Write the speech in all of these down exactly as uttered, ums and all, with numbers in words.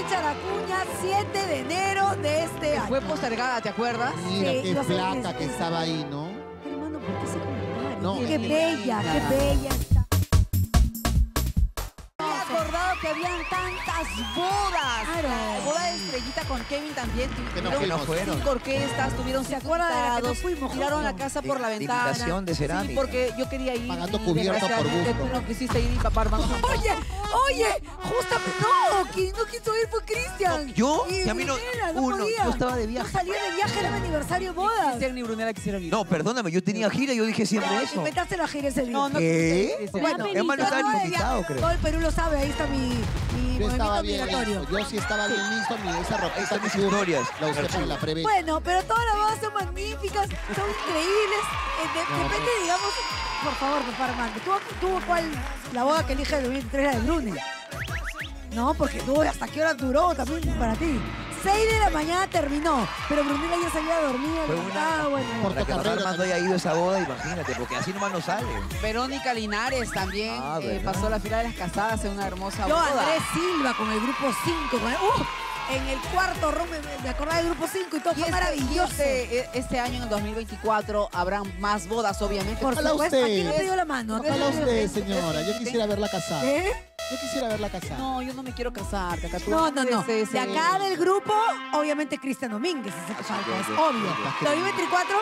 Richard Acuña, siete de enero de este año. Fue postergada, ¿te acuerdas? Mira Sí, qué iba a ser flaca mi que esposa. estaba ahí, ¿no? Hermano, ¿por qué ese comentario? No, Qué es que- bella, qué bella está. Me he acordado que habían tantas bodas. Claro. La boda de Estrellita con Kevin también. Que no Tuvieron fuimos. cinco orquestas, tuvieron ¿Se cinco acuerda de la que no invitados, fuimos, tiraron la justo? casa por la De- de ventana. invitación de Sí, cerámica. porque yo quería ir. Pagando y cubierto por desgraciadamente gusto. tú no quisiste ir y papá hermano. Oye, oye, justamente, no, quien no quiso ir fue Cristian. No, ¿yo? Y Si a mí no- Brunella, no uno, podía. yo estaba de No viaje. salía de viaje, era mi aniversario de bodas. Cristian ni Brunella quisieron ir. No, perdóname, yo tenía gira y yo dije siempre No, eso. inventaste la gira ese día. No, no ¿Qué? quisiste ir, Bueno, Es más, no estaba todo ni de invitado, viaje. creo. Todo el Perú lo sabe, ahí está mi, mi Yo estaba movimiento bien migratorio. listo. Yo sí estaba bien listo. Mi, esa Ahí ropita están mis que tú historias. la usé para la preventa. Bueno, pero todas las bodas son magníficas, son increíbles. Eh, de, No, depende, digamos, por favor, papá Armando. ¿Tú, tú cuál? La boda que elige el dos mil veintitrés, la de Brune. No, porque tú, ¿hasta qué hora duró también para ti? seis de la mañana terminó, pero Brunella ya se había dormido, Fue levantada, bueno. Por- Para que papá Carrera Armando haya ido a esa boda, imagínate, porque así nomás no sale. Verónica Linares también Ah, eh, ¿verdad? pasó la fila de las casadas en una hermosa Yo, boda. Andrés Silva, con el grupo cinco. Con el- ¡Uh! En el cuarto room, me, me acordaba del grupo cinco y todo Y fue este, maravilloso. este, este año, en el dos mil veinticuatro, habrán más bodas, obviamente. Por Ojalá supuesto, usted. aquí no te dio la mano. aquí Ojalá no te dio- usted, señora. Yo quisiera verla casada. ¿Eh? Yo quisiera verla casada. No, yo no me quiero casar, Cacá. Tú No, no, no. eres, De eh, acá del grupo, obviamente Cristian Domínguez. Es, el que falta, es sí, obvio. sí. dos mil veinticuatro.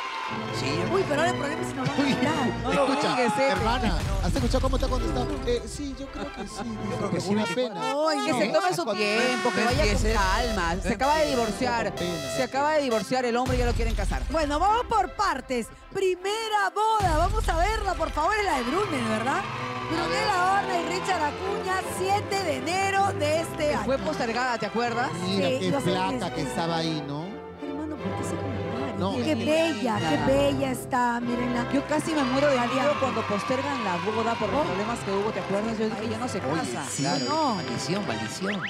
Sí, Uy, pero ahora el problema es si nos van a Uy, mirar. No lo escucha, obligues, eh. hermana, ¿has escuchado cómo te ha contestado? Eh, sí, yo creo que sí. Yo creo que sí, Una veinticuatro. pena. Ay, Que no. se tome su Con- tiempo, que no vaya con empiece. calma. Se acaba de divorciar. Con pena. Se acaba de divorciar el hombre y ya lo quieren casar. Bueno, vamos por partes. Primera boda, vamos a verla, por favor, es la de Brune, ¿verdad? Brunella Horna y Richard Acuña, siete de enero de este año. Fue postergada, ¿te acuerdas? Mira Sí, qué iba a ser mi flaca que esposa. estaba ahí, ¿no? Hermano, ¿por qué ese comentario? No, qué es que- bella, qué linda. bella está, mírenla. Yo casi me muero de miedo Radiante. cuando postergan la boda por los Oh. problemas que hubo, ¿te acuerdas? Yo dije, ya no se casa. sí, Claro. No. maldición, maldición.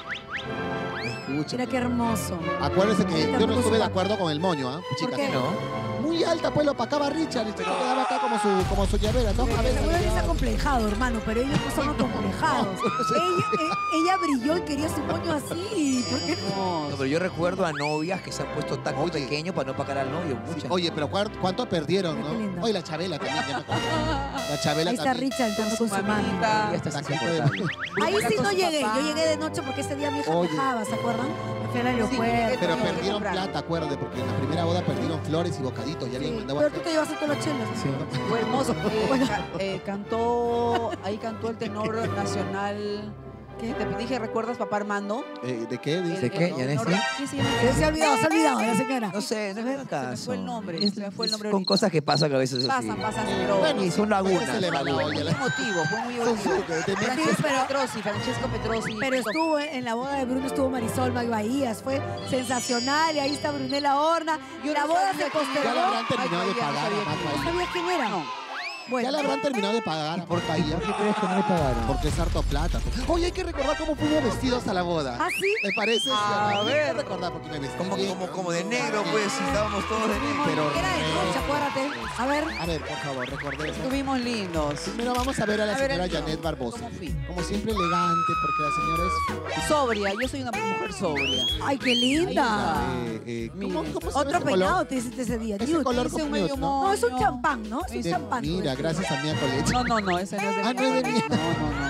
Escucha. Mira qué hermoso. Acuérdese que Ahorita yo no con su estuve de pa- acuerdo con el moño, ¿ah? Chicas, qué? ¿no? Muy alta, pues lo opacaba Richard. El chico quedaba acá como su, como su llavera, ¿no? A ver, Seguro que ya- está acomplejado, hermano, pero ellos no son acomplejados. ella, e- ella brilló y quería su moño así. ¿Por qué no? No, pero yo recuerdo a novias que se han puesto tan Oye. pequeños para no pagar al novio. Muchas. Oye, pero ¿cuár- ¿cuánto perdieron, Mira qué no? lindo. Oye, la Chabela también, ya me acuerdo. La Chabela Ahí está también. Richard entrando con su mami. mamita. Ya estás La gente insoportable. de- Ahí sí con no su llegué. papá. Yo llegué de noche porque ese día mi hija Oye. viajaba, ¿se acuerdan? Me fui al aeropuerto. llegué Pero Tenía que perdieron comprar. plata, acuérdate, porque en la primera boda perdieron flores y bocaditos. Ya habían Sí, mandado a pero tú te llevaste todos los chelos. Fue hermoso. Eh, ca- eh, cantó, ahí cantó el tenor nacional. ¿Qué te dije? ¿Recuerdas, papá Armando? Eh, ¿De qué? El- Dice. ¿De qué? el ¿Ya tenor- Nessie? ¿Qué se llama? Se ha olvidado, se ha olvidado la señora. No sé, no me hagas Se me caso. fue el nombre, Es- se me fue el es nombre Con ahorita. cosas que pasan a veces así. Pasan, pasan, pero Bueno, Y son lagunas. se le va la lagunas. olla. muy emotivo, fue muy Son emotivo. su- de- de- Francesco pero- Petrosi, Francesco Petrosi. Pero estuvo en la boda de Bruno, estuvo Marisol Bahías, fue sensacional y ahí está Brunella Horna. Yo la no boda sabía se quién postergó. Ya le habrán Ay, terminado de Bahía, no pagar sabía a Matt quién ¿No Bahía. sabías quién era? No. Bueno, Ya le habrán terminado de pagar a Matt Bahía. ¿Por qué crees que no le pagaron? Porque es harto plata. Oye, hay que recordar cómo fuimos vestidos a la boda. ¿Ah, sí? ¿Me parece? A Sí, hay que ver. recordar porque me vestí Como, bien. como, como de negro, pues, si estábamos todos de negro. Pero era de noche, acuérdate. A ver, A ver, por favor, recordemos. Estuvimos lindos. Primero vamos a ver a la A ver, señora el mío. Janet Barbosa. ¿Cómo fui? Como siempre elegante, porque la señora es... Sobria, yo soy una mujer sobria. ay, qué linda. eh, eh, ¿cómo- Mire. cómo se llama Otro ese peinado color? te hiciste ese día. Ese nude. color Hice un con medio nude, ¿no? moño. No, es un champán, ¿no? Es un De- champán. Mira, gracias a Mía Coleche. No, no, no, ese no es de Ah, Mia no es de Collection. Mia. No, no,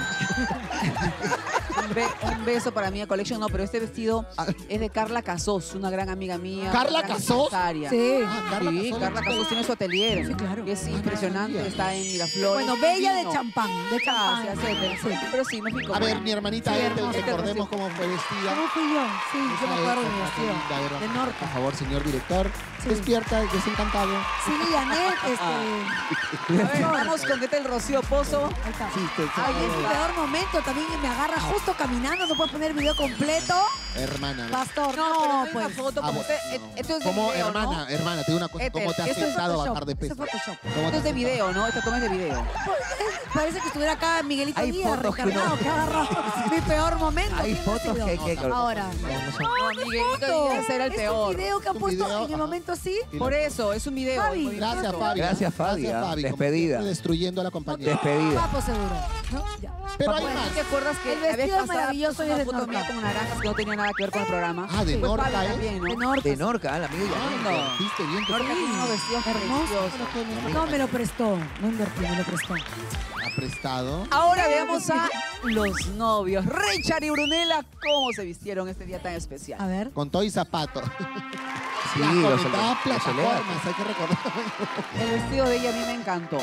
no. Un, be- un beso para Mia Collection, no, pero este vestido Ah. es de Carla Casos, una gran amiga mía. ¿Carla una gran Casos? empresaria. Sí. Ah, Carla Sí, Cazorla, Carla chica. Casos tiene su atelier. Sí, claro. Es impresionante, está en Miraflores. Bueno, bella de Divino. champán, de champán. Gracias, Ethel. Sí. Pero sí, me fui A cómoda. ver, mi hermanita Sí, Ethel, hermosa. recordemos cómo fue vestida. ¿Cómo fui yo? Sí, yo me Esa acuerdo de época mi vestido. linda, era- De norte. Por favor, señor director, Sí. despierta, desencantado. Sí, Janet, este... A ver, vamos con Ethel Rocío Pozo. Ahí está. Sí, te- Ay, es mi te- peor momento. También me agarra justo caminando. No puedo poner el video completo. hermana. Pastor, No, no, pero no hay pues. una foto Ah, como bueno, usted. no. Esto es de Como video, hermana, ¿no? hermana, te digo una cosa, Ethel, ¿cómo te has eso es sentado a Photoshop, bajar de eso peso? es Photoshop. ¿Cómo te Esto es de has video, ¿no? Esta toma es de video. Parece que estuviera acá Miguelito Hay Díaz, fotos que recargado, no- que ha agarrado mi peor momento. Hay ¿Quién ha fotos sido? que hay que... Ahora. No, no son- No, Miguelito Díaz era el es peor. un video que ha Un puesto video, en el ajá. momento tanto así? Por eso, es un video. Fabi. en movimiento. Gracias, Fabi. Gracias, Fabi, Gracias, ah, Fabi. Como despedida. siempre, destruyendo la compañía. Despedida. Papo seguro. ¿No? Ya. Pero hay Bueno, ¿tú más. te acuerdas que El la vez vestido pasada maravilloso puse y una es de foto Norca. mía con naranjas que no tenía nada que ver con el programa? Ah, de Pues Norca, Fabi ¿eh? también, ¿no? De Norca. De Norca, ah, la amiga Ah, ya. viste bien. que Norca fue. tiene unos vestidos Hermoso. preciosos. No, me lo prestó. No invertí, me lo prestó. Ha prestado. Ahora veamos a los novios. Richard y Brunella, cómo se vistieron este día tan especial. A ver. Con todo y zapato. Sí, Las los, conectadas los plataformas, hay que recordar. El vestido de ella a mí me encantó.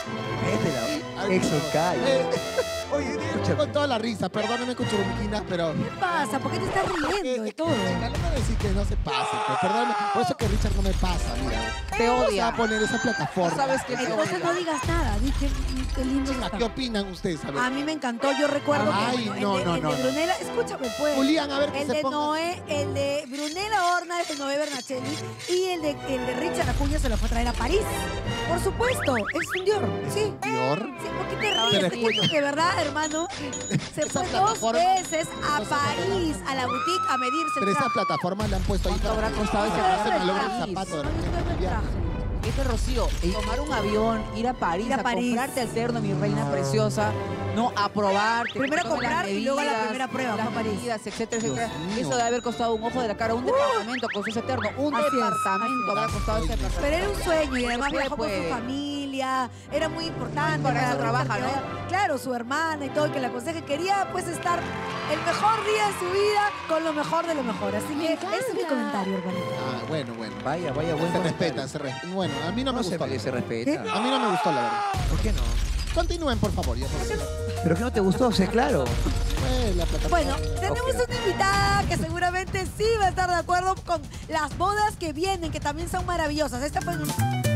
Este la Exo Kai. Eh, Oye, escucha con toda la risa, perdóname con churumquinas, pero... ¿Qué pasa? ¿Por qué te estás riendo de todo? Chica, no me decir que no se pase, pues, perdóname. Por eso que Richard no me pasa, mira. Te ¿Cómo se odia. va a poner esa plataforma? Tú sabes que te Entonces odia. no digas nada. Di qué, qué lindo Chica, está. ¿qué opinan ustedes? A ver. A mí me encantó. Yo recuerdo Ay, que no, el de, no, el no, de no. Brunella, escúchame pues. Julián, a ver que El se de ponga... Noé, el de Brunella Horna, el de Noé Bernachelli y el de, el de Richard Acuña se lo fue a traer a París. Por supuesto, es un Dior. Sí. Dior. Sí, ¿por qué te Pero ríes? Te escucha. cuento que, ¿verdad, hermano? Se Esa fue dos plataforma- veces a esa París, a la boutique, a medirse Pero el esa traje. plataforma le han puesto ahí ¿Cuánto para habrá que- costado ese para que se traje? malogre el París. zapato. No, yo estoy en el Ya. traje. Este Rocío, tomar un avión, ir a París, Ir a a, París. comprarte el terno, mi reina preciosa, no a probarte. Primero que tome las comprar y luego la medidas, primera prueba, las fue a París. medidas, etcétera, Dios etcétera. mío. Eso debe haber costado un ojo de la cara, un departamento con ese terno, un Así es, departamento así habrá es. costado ese Pero departamento. Pero era un sueño y además Se puede, viajó con su puede. familia, era muy importante. Para eso Richard trabaja, que ¿no? era- Claro, su hermana y todo, y que la aconseje. Quería pues estar el mejor día de su vida con lo mejor de lo mejor. Así que ese es mi comentario, hermanito. Ah, bueno, bueno. Vaya, vaya, buen Se comentario. respeta, se respeta. Bueno, a mí no me No se, gustó. se respeta. A mí no me gustó, la verdad. ¿Por qué no? Continúen, por favor. Ya, por favor. ¿Pero que no te gustó? Sí, claro. Pues, la plataforma. Bueno, tenemos Ok. una invitada que seguramente sí va a estar de acuerdo con las bodas que vienen, que también son maravillosas. Esta fue un...